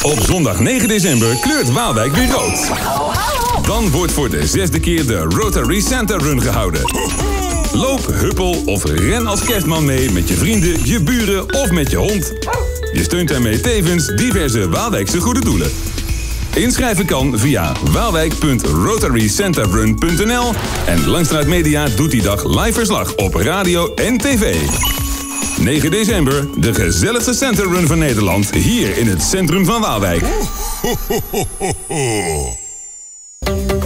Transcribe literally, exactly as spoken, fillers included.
Op zondag negen december kleurt Waalwijk weer rood. Dan wordt voor de zesde keer de Rotary Santa Run gehouden. Loop, huppel of ren als kerstman mee met je vrienden, je buren of met je hond. Je steunt daarmee tevens diverse Waalwijkse goede doelen. Inschrijven kan via waalwijk punt rotary santa run punt n l en Langstraat Media doet die dag live verslag op radio en tv. negen december, de gezelligste Santa Run van Nederland, hier in het centrum van Waalwijk.